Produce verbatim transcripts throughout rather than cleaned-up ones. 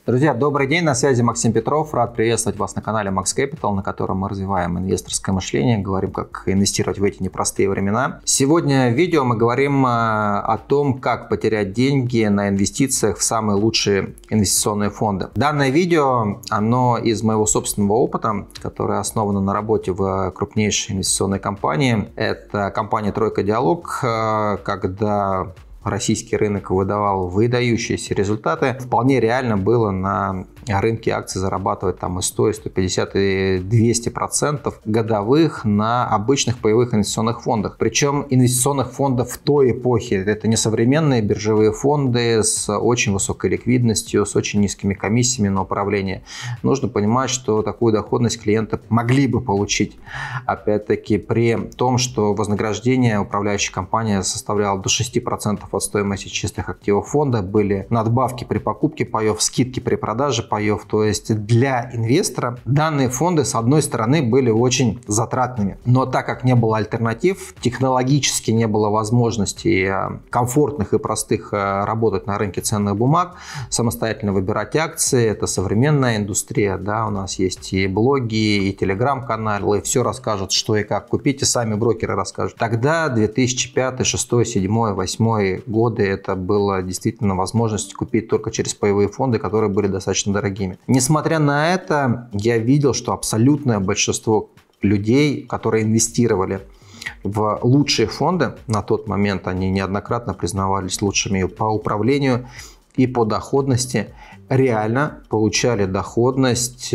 Друзья, добрый день, на связи Максим Петров. Рад приветствовать вас на канале Max Capital, на котором мы развиваем инвесторское мышление, говорим, как инвестировать в эти непростые времена. Сегодня в видео мы говорим о том, как потерять деньги на инвестициях в самые лучшие инвестиционные фонды. Данное видео, оно из моего собственного опыта, которое основано на работе в крупнейшей инвестиционной компании. Это компания «Тройка Диалог», когда российский рынок выдавал выдающиеся результаты. Вполне реально было на рынке акций зарабатывать там и сто, и сто пятьдесят, и двести процентов годовых на обычных паевых инвестиционных фондах. Причем инвестиционных фондов в той эпохе. Это не современные биржевые фонды с очень высокой ликвидностью, с очень низкими комиссиями на управление. Нужно понимать, что такую доходность клиенты могли бы получить. Опять-таки при том, что вознаграждение управляющей компании составляло до шести процентов от стоимости чистых активов фонда, были надбавки при покупке паев, скидки при продаже паев. То есть для инвестора данные фонды, с одной стороны, были очень затратными. Но так как не было альтернатив, технологически не было возможностей комфортных и простых работать на рынке ценных бумаг, самостоятельно выбирать акции, это современная индустрия, да, у нас есть и блоги, и телеграм-каналы, все расскажут, что и как купить, и сами брокеры расскажут. Тогда две тысячи пятый, две тысячи шестой, две тысячи седьмой, две тысячи восьмой годы это была действительно возможность купить только через паевые фонды, которые были достаточно дорогими. Несмотря на это, я видел, что абсолютное большинство людей, которые инвестировали в лучшие фонды, на тот момент они неоднократно признавались лучшими по управлению и по доходности, реально получали доходность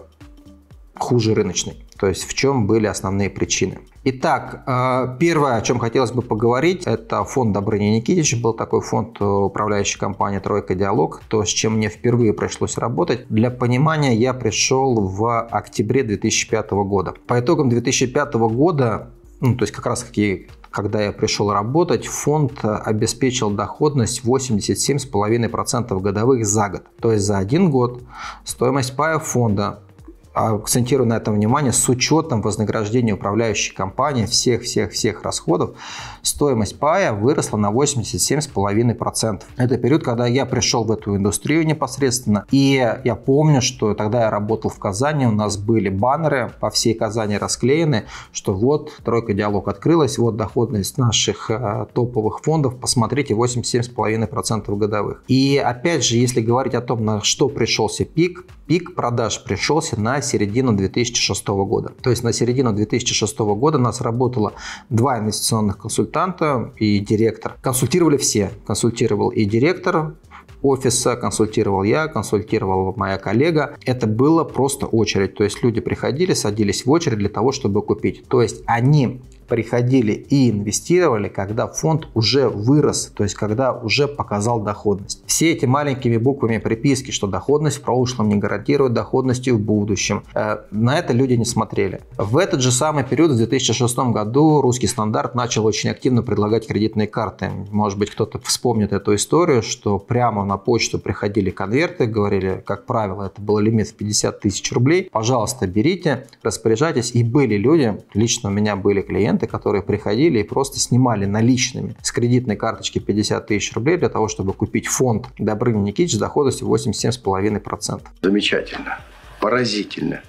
хуже рыночной. То есть в чем были основные причины. Итак, первое, о чем хотелось бы поговорить, это фонд Добрыни Никитича. Был такой фонд управляющей компании «Тройка Диалог», то, с чем мне впервые пришлось работать. Для понимания, я пришел в октябре две тысячи пятого года. По итогам две тысячи пятого года, ну, то есть как раз таки, когда я пришел работать, фонд обеспечил доходность восемьдесят семь целых пять десятых процента годовых за год. То есть за один год стоимость пая фонда, акцентирую на этом внимание, с учетом вознаграждения управляющей компании, всех-всех-всех расходов, стоимость пая выросла на восемьдесят семь целых пять десятых процента. Это период, когда я пришел в эту индустрию непосредственно. И я помню, что тогда я работал в Казани, у нас были баннеры по всей Казани расклеены, что вот Тройка Диалог открылась, вот доходность наших э, топовых фондов, посмотрите, восемьдесят семь целых пять десятых процента годовых. И опять же, если говорить о том, на что пришелся пик, пик продаж пришелся на середину две тысячи шестого года. То есть на середину две тысячи шестого года у нас работало два инвестиционных консультанта и директор. Консультировали все. Консультировал и директор офиса, консультировал я, консультировала моя коллега. Это было просто очередь. То есть люди приходили, садились в очередь для того, чтобы купить. То есть они приходили и инвестировали, когда фонд уже вырос, то есть когда уже показал доходность. Все эти маленькими буквами приписки, что доходность в прошлом не гарантирует доходности в будущем, на это люди не смотрели. В этот же самый период, в две тысячи шестом году, Русский стандарт начал очень активно предлагать кредитные карты. Может быть, кто-то вспомнит эту историю, что прямо на почту приходили конверты, говорили, как правило, это был лимит в пятьдесят тысяч рублей. Пожалуйста, берите, распоряжайтесь. И были люди, лично у меня были клиенты, которые приходили и просто снимали наличными с кредитной карточки пятьдесят тысяч рублей для того, чтобы купить фонд Добрыни Никитича с доходностью восемьдесят семь целых пять десятых процента. Замечательно, поразительно,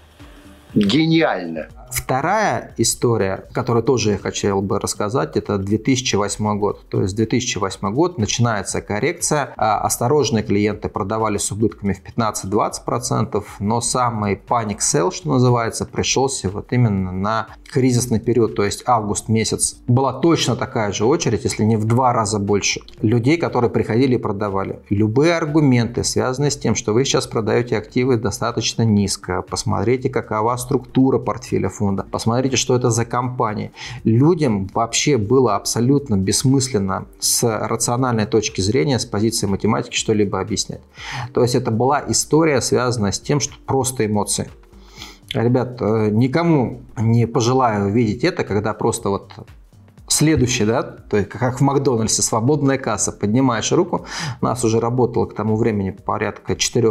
гениально. Вторая история, которую тоже я хотел бы рассказать, это две тысячи восьмой год. То есть две тысячи восьмой год, начинается коррекция. Осторожные клиенты продавали с убытками в пятнадцать-двадцать процентов, но самый panic sell, что называется, пришелся вот именно на кризисный период. То есть август месяц. Была точно такая же очередь, если не в два раза больше, людей, которые приходили и продавали. Любые аргументы, связанные с тем, что вы сейчас продаете активы достаточно низко, посмотрите, какова структура портфеля фонда, посмотрите, что это за компания. Людям вообще было абсолютно бессмысленно с рациональной точки зрения, с позиции математики что-либо объяснять. То есть это была история, связанная с тем, что просто эмоции. Ребят, никому не пожелаю видеть это, когда просто вот следующий, да, то есть как в Макдональдсе, свободная касса, поднимаешь руку, у нас уже работало к тому времени порядка четырех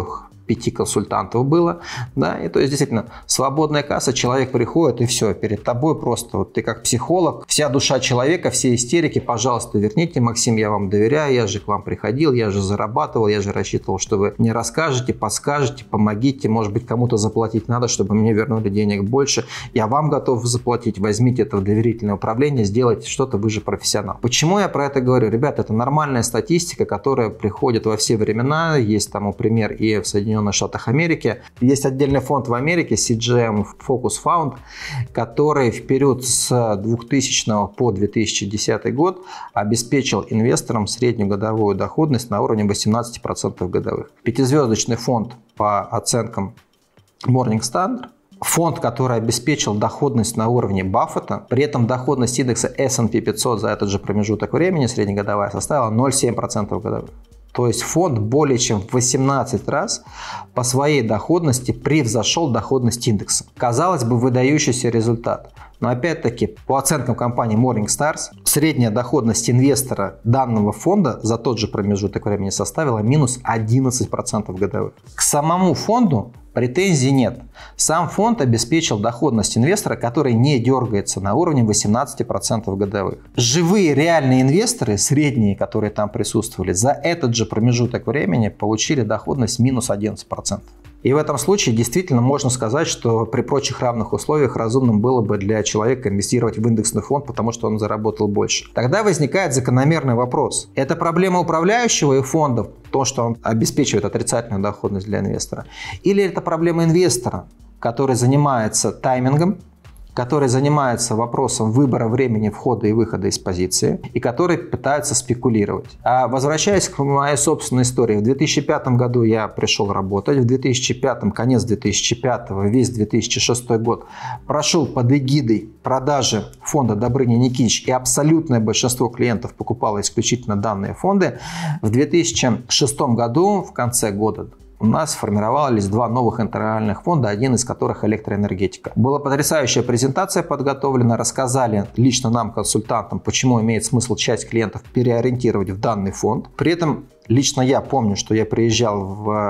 пяти консультантов было, да, и то есть действительно свободная касса, человек приходит и все, перед тобой просто, вот ты как психолог, вся душа человека, все истерики, пожалуйста, верните, Максим, я вам доверяю, я же к вам приходил, я же зарабатывал, я же рассчитывал, что вы мне расскажете, подскажете, помогите, может быть, кому-то заплатить надо, чтобы мне вернули денег больше, я вам готов заплатить, возьмите это в доверительное управление, сделайте что-то, вы же профессионал. Почему я про это говорю? Ребята, это нормальная статистика, которая приходит во все времена, есть тому пример и в Соединенных Штатах Америки. Есть отдельный фонд в Америке, си джи эм Focus Fund, который в период с двухтысячного по две тысячи десятый год обеспечил инвесторам среднюю годовую доходность на уровне восемнадцать процентов годовых. Пятизвездочный фонд по оценкам Morningstar, фонд, который обеспечил доходность на уровне Баффета, при этом доходность индекса эс энд пи пятьсот за этот же промежуток времени, среднегодовая, составила ноль целых семь десятых процента годовых. То есть фонд более чем в восемнадцать раз по своей доходности превзошел доходность индекса. Казалось бы, выдающийся результат. Но опять-таки, по оценкам компании Morningstar, средняя доходность инвестора данного фонда за тот же промежуток времени составила минус одиннадцать процентов годовых. К самому фонду претензий нет. Сам фонд обеспечил доходность инвестора, который не дергается, на уровне восемнадцать процентов годовых. Живые реальные инвесторы, средние, которые там присутствовали, за этот же промежуток времени получили доходность минус одиннадцать процентов. И в этом случае действительно можно сказать, что при прочих равных условиях разумным было бы для человека инвестировать в индексный фонд, потому что он заработал больше. Тогда возникает закономерный вопрос. Это проблема управляющего и фондов, то, что он обеспечивает отрицательную доходность для инвестора? Или это проблема инвестора, который занимается таймингом, который занимается вопросом выбора времени входа и выхода из позиции и который пытается спекулировать. А возвращаясь к моей собственной истории, в две тысячи пятом году я пришел работать, в две тысячи пятом, конец две тысячи пятого, весь две тысячи шестой год прошел под эгидой продажи фонда Добрыня Никитич, и абсолютное большинство клиентов покупало исключительно данные фонды. В две тысячи шестом году, в конце года, у нас сформировались два новых интервальных фонда, один из которых электроэнергетика. Была потрясающая презентация подготовлена, рассказали лично нам, консультантам, почему имеет смысл часть клиентов переориентировать в данный фонд. При этом лично я помню, что я приезжал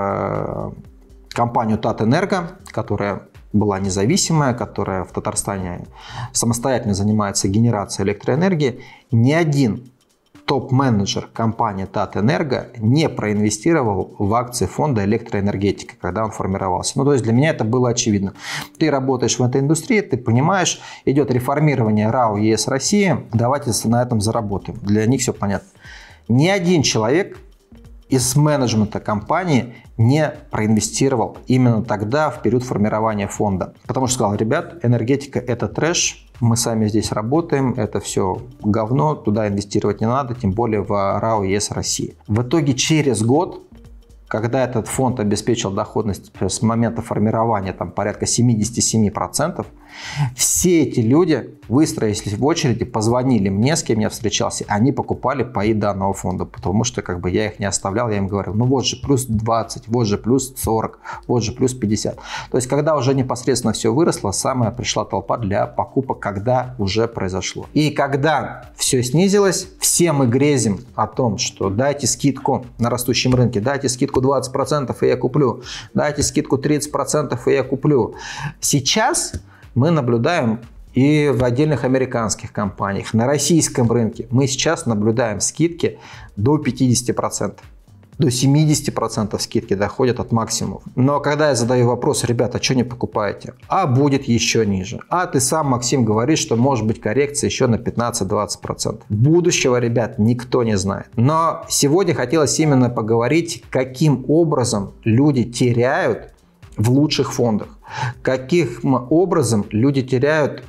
в компанию Татэнерго, которая была независимая, которая в Татарстане самостоятельно занимается генерацией электроэнергии. Ни один топ-менеджер компании Татэнерго не проинвестировал в акции фонда электроэнергетики, когда он формировался. Ну, то есть для меня это было очевидно. Ты работаешь в этой индустрии, ты понимаешь, идет реформирование РАО ЕС России, давайте на этом заработаем. Для них все понятно. Ни один человек из менеджмента компании не проинвестировал именно тогда, в период формирования фонда. Потому что сказал: ребят, энергетика – это трэш, мы сами здесь работаем, это все говно, туда инвестировать не надо, тем более в РАО ЕС России. В итоге через год, когда этот фонд обеспечил доходность с момента формирования там, порядка семьдесят семь процентов, все эти люди выстроились в очереди, позвонили мне, с кем я встречался, они покупали паи данного фонда, потому что как бы я их не оставлял, я им говорил: ну вот же плюс двадцать, вот же плюс сорок, вот же плюс пятьдесят. То есть когда уже непосредственно все выросло, самая пришла толпа для покупок, когда уже произошло. И когда все снизилось, все мы грезим о том, что дайте скидку на растущем рынке, дайте скидку двадцать процентов, и я куплю, дайте скидку тридцать процентов, и я куплю. Сейчас мы наблюдаем и в отдельных американских компаниях, на российском рынке мы сейчас наблюдаем скидки до пятидесяти процентов. До семидесяти процентов скидки доходят от максимумов. Но когда я задаю вопрос: ребята, что не покупаете? А будет еще ниже. А ты сам, Максим, говоришь, что может быть коррекция еще на пятнадцать-двадцать процентов. Будущего, ребят, никто не знает. Но сегодня хотелось именно поговорить, каким образом люди теряют в лучших фондах. Каким образом люди теряют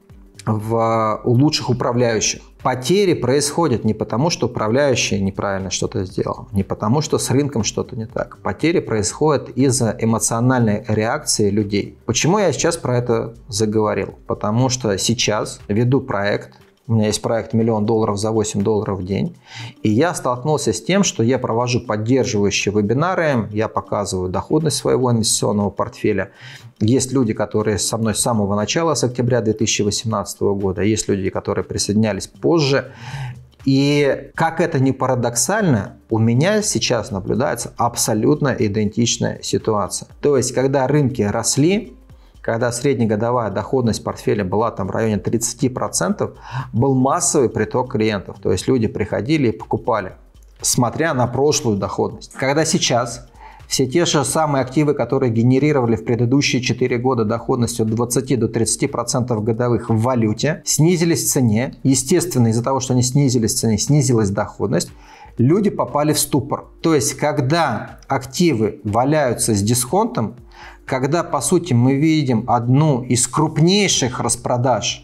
в лучших управляющих. Потери происходят не потому, что управляющий неправильно что-то сделал, не потому, что с рынком что-то не так. Потери происходят из-за эмоциональной реакции людей. Почему я сейчас про это заговорил? Потому что сейчас веду проект. У меня есть проект «Миллион долларов за восемь долларов в день». И я столкнулся с тем, что я провожу поддерживающие вебинары, я показываю доходность своего инвестиционного портфеля. Есть люди, которые со мной с самого начала, с октября две тысячи восемнадцатого года, есть люди, которые присоединялись позже. И как это ни парадоксально, у меня сейчас наблюдается абсолютно идентичная ситуация. То есть, когда рынки росли, когда среднегодовая доходность портфеля была там в районе тридцати процентов, был массовый приток клиентов. То есть люди приходили и покупали, смотря на прошлую доходность. Когда сейчас все те же самые активы, которые генерировали в предыдущие четыре года доходность от двадцати до тридцати процентов годовых в валюте, снизились в цене. Естественно, из-за того, что они снизились в цене, снизилась доходность. Люди попали в ступор. То есть, когда активы валяются с дисконтом, когда, по сути, мы видим одну из крупнейших распродаж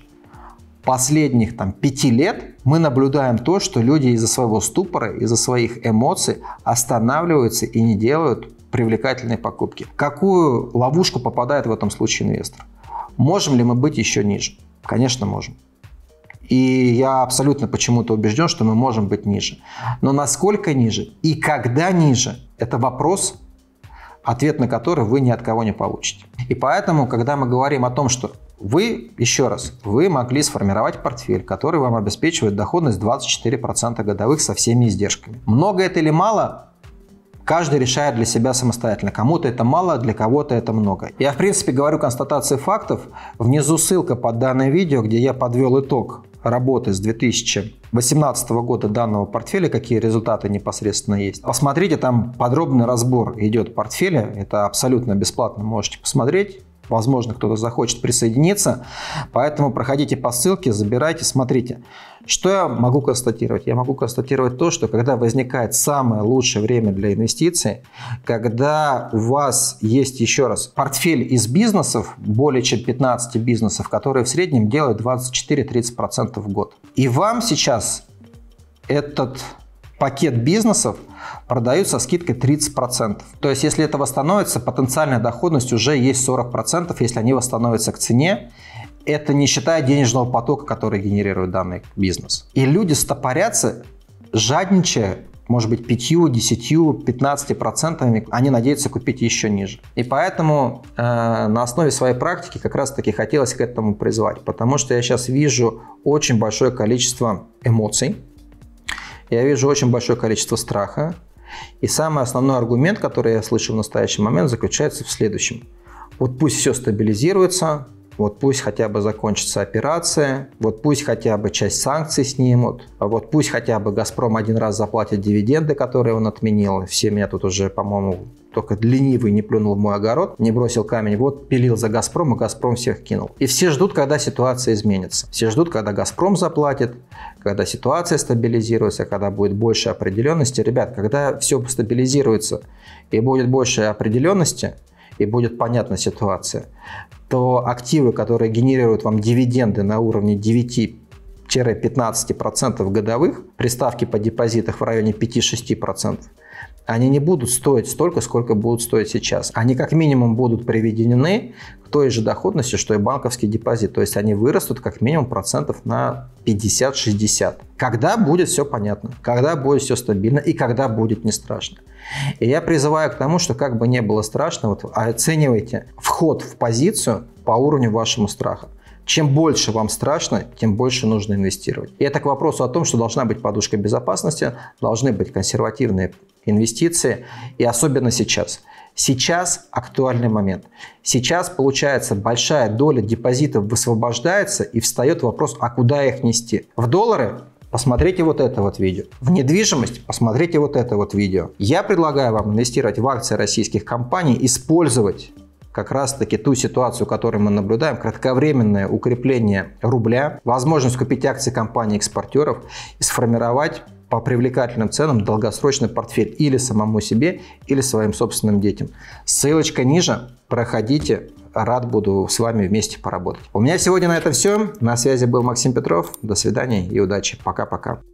последних там, пяти лет, мы наблюдаем то, что люди из-за своего ступора, из-за своих эмоций останавливаются и не делают привлекательные покупки. В какую ловушку попадает в этом случае инвестор? Можем ли мы быть еще ниже? Конечно, можем. И я абсолютно почему-то убежден, что мы можем быть ниже. Но насколько ниже и когда ниже – это вопрос, ответ на который вы ни от кого не получите. И поэтому, когда мы говорим о том, что вы, еще раз, вы могли сформировать портфель, который вам обеспечивает доходность двадцать четыре процента годовых со всеми издержками. Много это или мало? Каждый решает для себя самостоятельно. Кому-то это мало, для кого-то это много. Я, в принципе, говорю констатации фактов. Внизу ссылка под данное видео, где я подвел итог работы с две тысячи восемнадцатого года данного портфеля, какие результаты непосредственно есть. Посмотрите, там подробный разбор идет портфеля. Это абсолютно бесплатно, можете посмотреть. Возможно, кто-то захочет присоединиться. Поэтому проходите по ссылке, забирайте, смотрите. Что я могу констатировать? Я могу констатировать то, что когда возникает самое лучшее время для инвестиций, когда у вас есть, еще раз, портфель из бизнесов, более чем пятнадцати бизнесов, которые в среднем делают двадцать четыре — тридцать процентов в год. И вам сейчас этот пакет бизнесов продают со скидкой тридцать процентов. То есть, если это восстановится, потенциальная доходность уже есть сорок процентов, если они восстановятся к цене. Это не считая денежного потока, который генерирует данный бизнес. И люди стопорятся, жадничая, может быть, пятью, десятью, пятнадцатью процентами, они надеются купить еще ниже. И поэтому э, на основе своей практики как раз-таки хотелось к этому призвать. Потому что я сейчас вижу очень большое количество эмоций, я вижу очень большое количество страха. И самый основной аргумент, который я слышу в настоящий момент, заключается в следующем. Вот пусть все стабилизируется, вот пусть хотя бы закончится операция, вот пусть хотя бы часть санкций снимут, а вот пусть хотя бы «Газпром» один раз заплатит дивиденды, которые он отменил. Все меня тут уже, по-моему, только ленивый не плюнул в мой огород, не бросил камень. Вот пилил за «Газпром», и «Газпром» всех кинул. И все ждут, когда ситуация изменится. Все ждут, когда «Газпром» заплатит, когда ситуация стабилизируется, когда будет больше определенности. Ребят, когда все стабилизируется и будет больше определенности, и будет понятна ситуация, то активы, которые генерируют вам дивиденды на уровне девяти-пятнадцати процентов годовых, при ставке по депозитах в районе пяти-шести процентов, они не будут стоить столько, сколько будут стоить сейчас. Они как минимум будут приведены к той же доходности, что и банковский депозит. То есть они вырастут как минимум процентов на пятьдесят-шестьдесят. Когда будет все понятно, когда будет все стабильно и когда будет не страшно. И я призываю к тому, что как бы не было страшно, вот оценивайте вход в позицию по уровню вашему страха. Чем больше вам страшно, тем больше нужно инвестировать. И это к вопросу о том, что должна быть подушка безопасности, должны быть консервативные инвестиции, и особенно сейчас. Сейчас актуальный момент. Сейчас, получается, большая доля депозитов высвобождается, и встает вопрос, а куда их нести? В доллары? Посмотрите вот это вот видео. В недвижимость? Посмотрите вот это вот видео. Я предлагаю вам инвестировать в акции российских компаний, использовать как раз-таки ту ситуацию, которую мы наблюдаем, кратковременное укрепление рубля, возможность купить акции компаний-экспортеров и сформировать по привлекательным ценам долгосрочный портфель или самому себе, или своим собственным детям. Ссылочка ниже. Проходите. Рад буду с вами вместе поработать. У меня сегодня на этом все. На связи был Максим Петров. До свидания и удачи. Пока-пока.